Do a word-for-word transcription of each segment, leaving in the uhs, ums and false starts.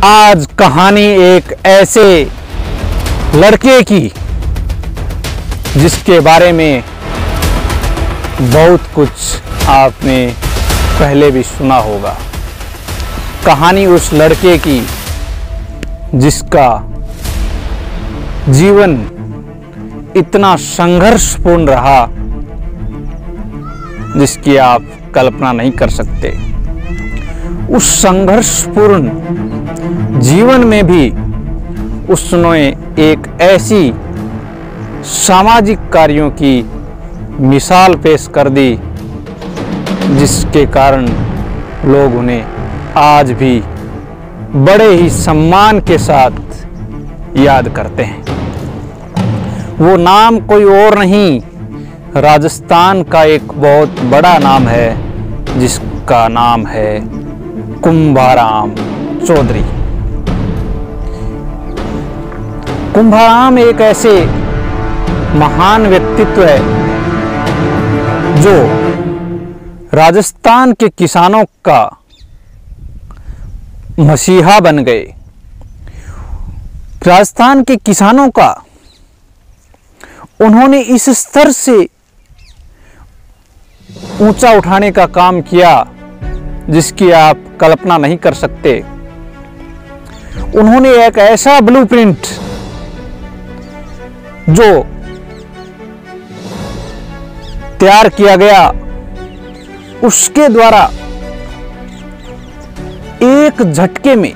आज कहानी एक ऐसे लड़के की जिसके बारे में बहुत कुछ आपने पहले भी सुना होगा। कहानी उस लड़के की जिसका जीवन इतना संघर्षपूर्ण रहा जिसकी आप कल्पना नहीं कर सकते। उस संघर्षपूर्ण जीवन में भी उसने एक ऐसी सामाजिक कार्यों की मिसाल पेश कर दी जिसके कारण लोग उन्हें आज भी बड़े ही सम्मान के साथ याद करते हैं। वो नाम कोई और नहीं, राजस्थान का एक बहुत बड़ा नाम है जिसका नाम है कुंभाराम चौधरी। कुंभाराम एक ऐसे महान व्यक्तित्व है जो राजस्थान के किसानों का मसीहा बन गए। राजस्थान के किसानों का उन्होंने इस स्तर से ऊंचा उठाने का काम किया जिसकी आप कल्पना नहीं कर सकते। उन्होंने एक ऐसा ब्लूप्रिंट जो तैयार किया गया उसके द्वारा एक झटके में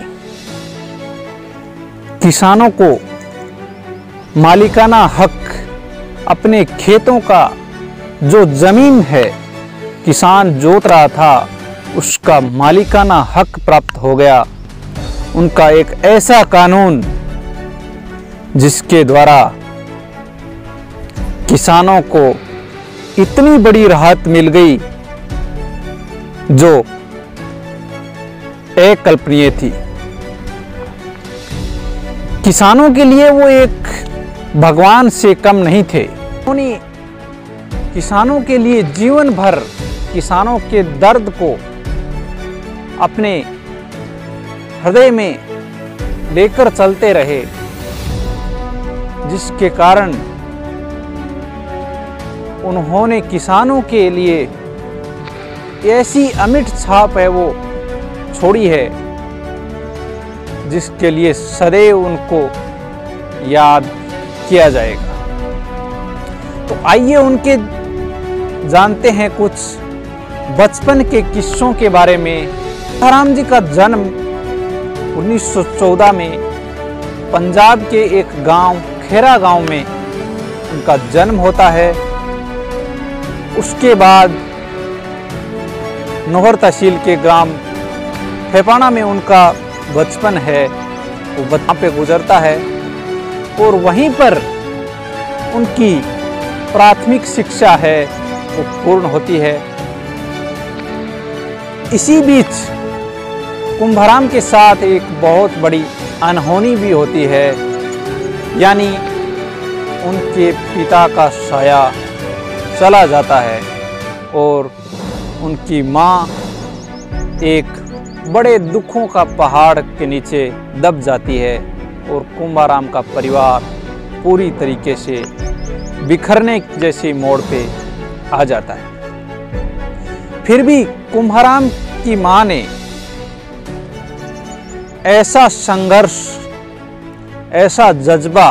किसानों को मालिकाना हक, अपने खेतों का जो जमीन है किसान जोत रहा था उसका मालिकाना हक प्राप्त हो गया। उनका एक ऐसा कानून जिसके द्वारा किसानों को इतनी बड़ी राहत मिल गई जो अकल्पनीय थी। किसानों के लिए वो एक भगवान से कम नहीं थे। उन्होंने किसानों के लिए जीवन भर किसानों के दर्द को अपने हृदय में लेकर चलते रहे, जिसके कारण उन्होंने किसानों के लिए ऐसी अमिट छाप है वो छोड़ी है जिसके लिए सदैव उनको याद किया जाएगा। तो आइए उनके जानते हैं कुछ बचपन के किस्सों के बारे में। कुंभाराम जी का जन्म उन्नीस सौ चौदह में पंजाब के एक गांव खेरा गांव में उनका जन्म होता है। उसके बाद नौहर तहसील के ग्राम फेपाना में उनका बचपन है वो वहाँ पे गुजरता है और वहीं पर उनकी प्राथमिक शिक्षा है वो पूर्ण होती है। इसी बीच कुंभाराम के साथ एक बहुत बड़ी अनहोनी भी होती है, यानी उनके पिता का साया चला जाता है और उनकी माँ एक बड़े दुखों का पहाड़ के नीचे दब जाती है और कुंभाराम का परिवार पूरी तरीके से बिखरने जैसी मोड़ पे आ जाता है। फिर भी कुंभाराम की माँ ने ऐसा संघर्ष, ऐसा जज्बा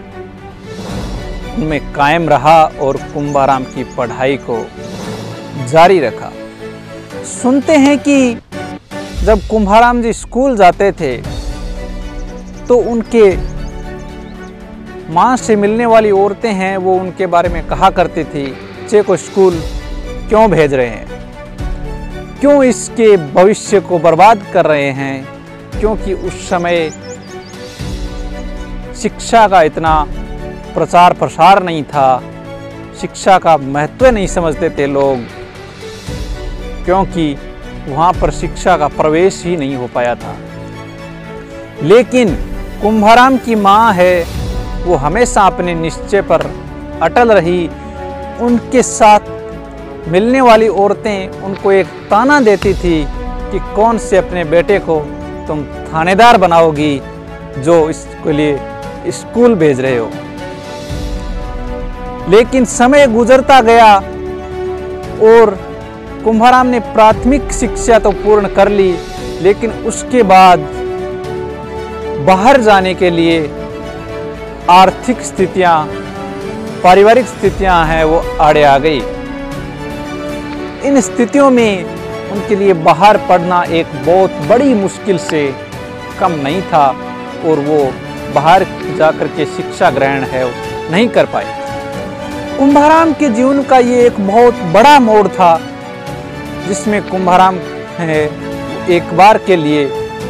उनमें कायम रहा और कुंभाराम की पढ़ाई को जारी रखा। सुनते हैं कि जब कुंभाराम जी स्कूल जाते थे तो उनके माँ से मिलने वाली औरतें हैं वो उनके बारे में कहा करती थी, बच्चे को स्कूल क्यों भेज रहे हैं, क्यों इसके भविष्य को बर्बाद कर रहे हैं, क्योंकि उस समय शिक्षा का इतना प्रचार प्रसार नहीं था, शिक्षा का महत्व नहीं समझते थे लोग, क्योंकि वहाँ पर शिक्षा का प्रवेश ही नहीं हो पाया था। लेकिन कुंभाराम की माँ है वो हमेशा अपने निश्चय पर अटल रही। उनके साथ मिलने वाली औरतें उनको एक ताना देती थी कि कौन से अपने बेटे को तुम थानेदार बनाओगी जो इसके लिए स्कूल भेज रहे हो। लेकिन समय गुजरता गया और कुंभाराम ने प्राथमिक शिक्षा तो पूर्ण कर ली, लेकिन उसके बाद बाहर जाने के लिए आर्थिक स्थितियां, पारिवारिक स्थितियां हैं वो आड़े आ गई। इन स्थितियों में उनके लिए बाहर पढ़ना एक बहुत बड़ी मुश्किल से कम नहीं था और वो बाहर जाकर के शिक्षा ग्रहण है नहीं कर पाए। कुंभाराम के जीवन का ये एक बहुत बड़ा मोड़ था, जिसमें कुंभाराम है एक बार के लिए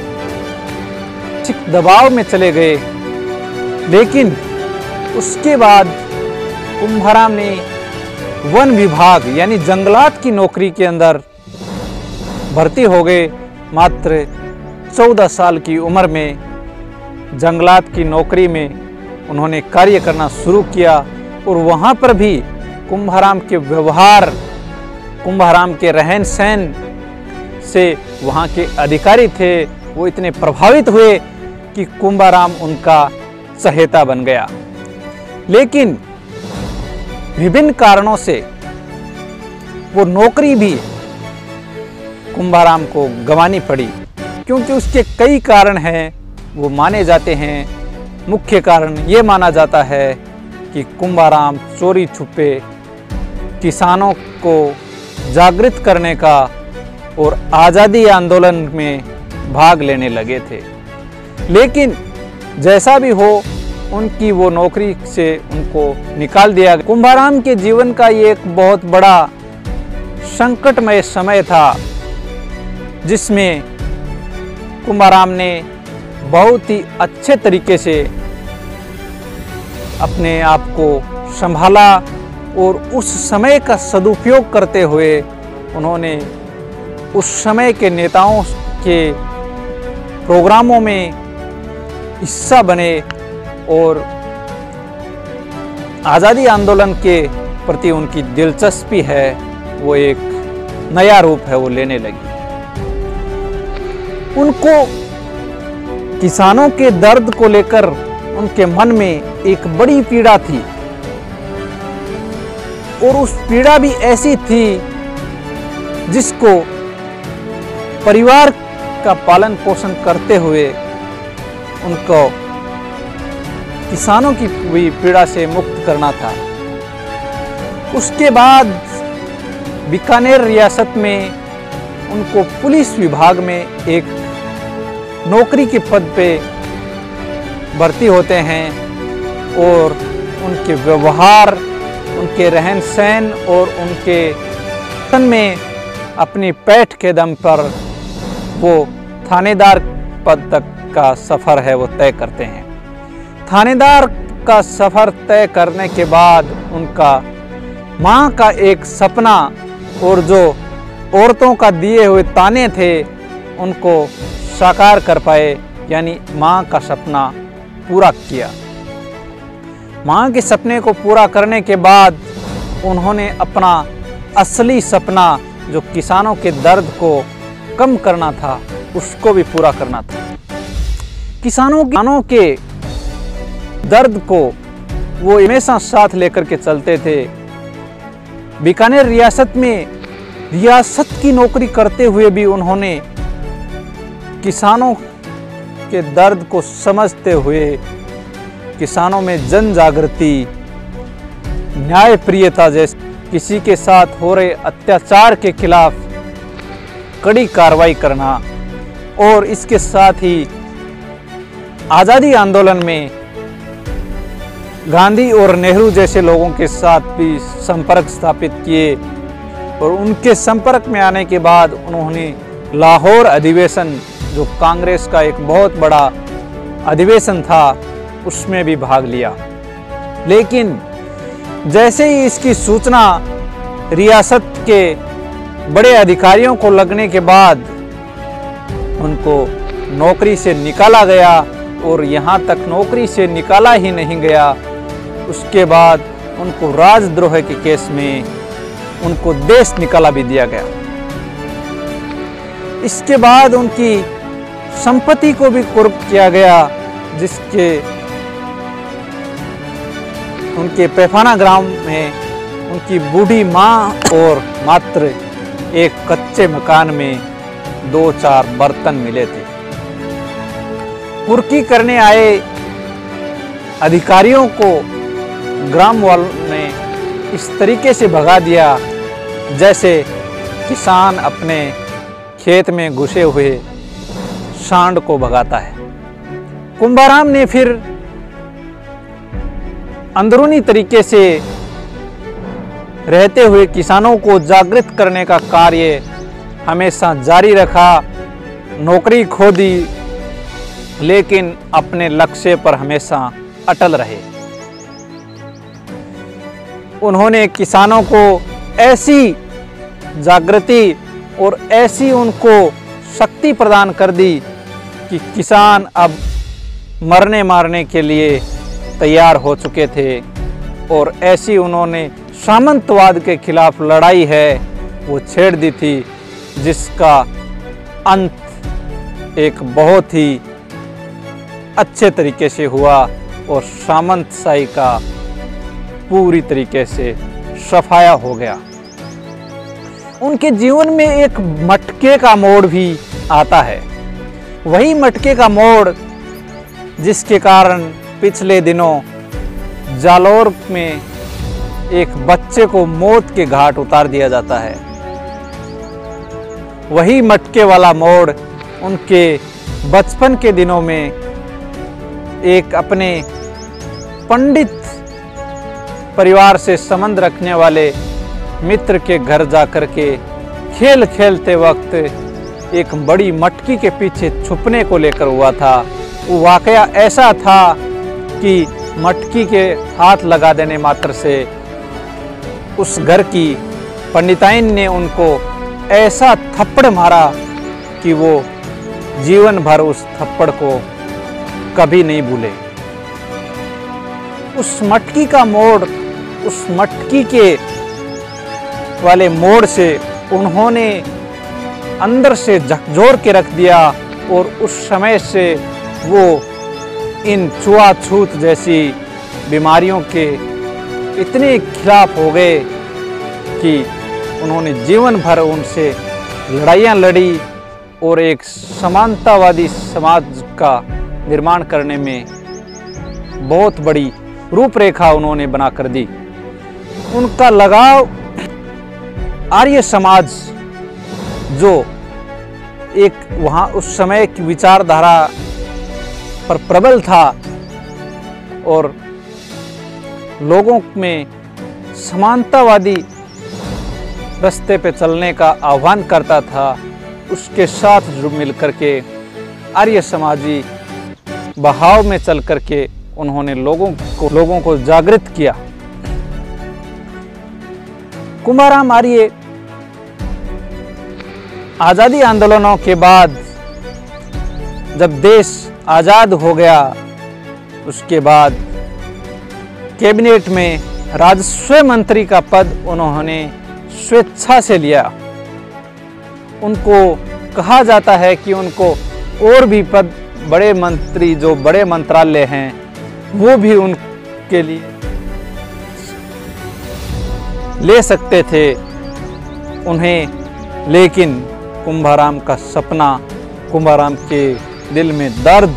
दबाव में चले गए। लेकिन उसके बाद कुंभाराम ने वन विभाग यानी जंगलात की नौकरी के अंदर भर्ती हो गए। मात्र चौदह साल की उम्र में जंगलात की नौकरी में उन्होंने कार्य करना शुरू किया और वहाँ पर भी कुंभाराम के व्यवहार, कुंभाराम के रहन सहन से वहाँ के अधिकारी थे वो इतने प्रभावित हुए कि कुंभाराम उनका चहेता बन गया। लेकिन विभिन्न कारणों से वो नौकरी भी कुंभाराम को गंवानी पड़ी, क्योंकि उसके कई कारण हैं वो माने जाते हैं। मुख्य कारण ये माना जाता है कि कुंभाराम चोरी छुपे किसानों को जागृत करने का और आज़ादी आंदोलन में भाग लेने लगे थे। लेकिन जैसा भी हो उनकी वो नौकरी से उनको निकाल दिया गया। कुंभाराम के जीवन का ये एक बहुत बड़ा संकटमय समय था, जिसमें कुंभाराम ने बहुत ही अच्छे तरीके से अपने आप को संभाला और उस समय का सदुपयोग करते हुए उन्होंने उस समय के नेताओं के प्रोग्रामों में हिस्सा बने और आज़ादी आंदोलन के प्रति उनकी दिलचस्पी है वो एक नया रूप है वो लेने लगी। उनको किसानों के दर्द को लेकर उनके मन में एक बड़ी पीड़ा थी और उस पीड़ा भी ऐसी थी जिसको परिवार का पालन पोषण करते हुए उनको किसानों की पीड़ा से मुक्त करना था। उसके बाद बीकानेर रियासत में उनको पुलिस विभाग में एक नौकरी के पद पे भर्ती होते हैं और उनके व्यवहार, उनके रहन सहन और उनके तन में अपनी पैठ के दम पर वो थानेदार पद तक का सफ़र है वो तय करते हैं। थानेदार का सफ़र तय करने के बाद उनका माँ का एक सपना और जो औरतों का दिए हुए ताने थे उनको साकार कर पाए, यानी माँ का सपना पूरा किया। माँ के सपने को पूरा करने के बाद उन्होंने अपना असली सपना जो किसानों के दर्द को कम करना था उसको भी पूरा करना था। किसानों किसानों के दर्द को वो हमेशा साथ लेकर के चलते थे। बीकानेर रियासत में रियासत की नौकरी करते हुए भी उन्होंने किसानों के दर्द को समझते हुए किसानों में जन जागृति, न्याय प्रियता जैसे किसी के साथ हो रहे अत्याचार के खिलाफ कड़ी कार्रवाई करना और इसके साथ ही आज़ादी आंदोलन में गांधी और नेहरू जैसे लोगों के साथ भी संपर्क स्थापित किए और उनके संपर्क में आने के बाद उन्होंने लाहौर अधिवेशन जो कांग्रेस का एक बहुत बड़ा अधिवेशन था उसमें भी भाग लिया। लेकिन जैसे ही इसकी सूचना रियासत के बड़े अधिकारियों को लगने के बाद उनको नौकरी से निकाला गया और यहाँ तक नौकरी से निकाला ही नहीं गया, उसके बाद उनको राजद्रोह के केस में उनको देश निकाला भी दिया गया। इसके बाद उनकी संपत्ति को भी कुर्ब किया गया, जिसके उनके पैफाना ग्राम में उनकी बूढ़ी माँ और मात्र एक कच्चे मकान में दो चार बर्तन मिले थे। कुर्की करने आए अधिकारियों को ग्राम वालों ने इस तरीके से भगा दिया जैसे किसान अपने खेत में घुसे हुए सांड को भगाता है। कुंभाराम ने फिर अंदरूनी तरीके से रहते हुए किसानों को जागृत करने का कार्य हमेशा जारी रखा। नौकरी खो दी, लेकिन अपने लक्ष्य पर हमेशा अटल रहे। उन्होंने किसानों को ऐसी जागृति और ऐसी उनको शक्ति प्रदान कर दी कि किसान अब मरने मारने के लिए तैयार हो चुके थे, और ऐसी उन्होंने सामंतवाद के खिलाफ लड़ाई है वो छेड़ दी थी, जिसका अंत एक बहुत ही अच्छे तरीके से हुआ और सामंतशाही का पूरी तरीके से सफाया हो गया। उनके जीवन में एक मटके का मोड़ भी आता है, वही मटके का मोड़ जिसके कारण पिछले दिनों जालौर में एक बच्चे को मौत के घाट उतार दिया जाता है। वही मटके वाला मोड़ उनके बचपन के दिनों में एक अपने पंडित परिवार से संबंध रखने वाले मित्र के घर जाकर के खेल खेलते वक्त एक बड़ी मटकी के पीछे छुपने को लेकर हुआ था। वो वाकया ऐसा था कि मटकी के हाथ लगा देने मात्र से उस घर की पंडिताइन ने उनको ऐसा थप्पड़ मारा कि वो जीवन भर उस थप्पड़ को कभी नहीं भूले। उस मटकी का मोड़, उस मटकी के वाले मोड़ से उन्होंने अंदर से झकझोर के रख दिया, और उस समय से वो इन छुआछूत जैसी बीमारियों के इतने खिलाफ हो गए कि उन्होंने जीवन भर उनसे लड़ाइयाँ लड़ी और एक समानतावादी समाज का निर्माण करने में बहुत बड़ी रूपरेखा उन्होंने बनाकर दी। उनका लगाव आर्य समाज, जो एक वहाँ उस समय की विचारधारा पर प्रबल था और लोगों में समानतावादी रास्ते पे चलने का आह्वान करता था, उसके साथ जुड़ मिलकर के आर्य समाजी बहाव में चल करके उन्होंने लोगों को लोगों को जागृत किया। कुंभाराम आर्य आज़ादी आंदोलनों के बाद जब देश आज़ाद हो गया, उसके बाद कैबिनेट में राजस्व मंत्री का पद उन्होंने स्वेच्छा से लिया। उनको कहा जाता है कि उनको और भी पद, बड़े मंत्री जो बड़े मंत्रालय हैं वो भी उनके लिए ले सकते थे उन्हें, लेकिन कुंभाराम का सपना, कुंभाराम के दिल में दर्द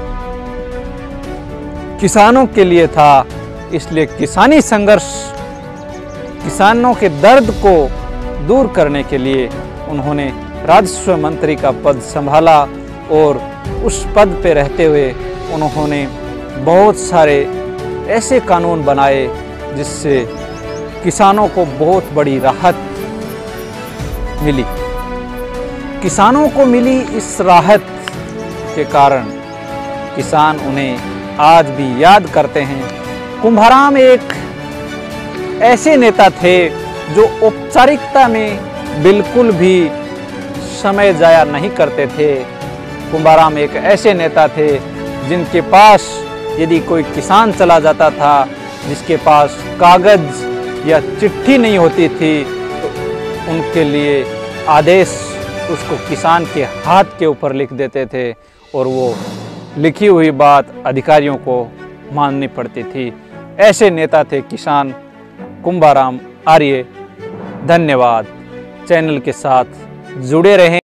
किसानों के लिए था, इसलिए किसानी संघर्ष, किसानों के दर्द को दूर करने के लिए उन्होंने राजस्व मंत्री का पद संभाला, और उस पद पे रहते हुए उन्होंने बहुत सारे ऐसे कानून बनाए जिससे किसानों को बहुत बड़ी राहत मिली। किसानों को मिली इस राहत के कारण किसान उन्हें आज भी याद करते हैं। कुंभाराम एक ऐसे नेता थे जो औपचारिकता में बिल्कुल भी समय जाया नहीं करते थे। कुंभाराम एक ऐसे नेता थे जिनके पास यदि कोई किसान चला जाता था, जिसके पास कागज या चिट्ठी नहीं होती थी, तो उनके लिए आदेश उसको किसान के हाथ के ऊपर लिख देते थे और वो लिखी हुई बात अधिकारियों को माननी पड़ती थी। ऐसे नेता थे किसान कुंभाराम आर्य। धन्यवाद। चैनल के साथ जुड़े रहें।